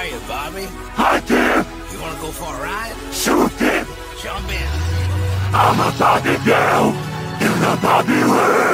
are you, Barbie? Hi there! You wanna go for a ride? Sure thing! Jump in. I'm a Barbie girl in the Barbie world!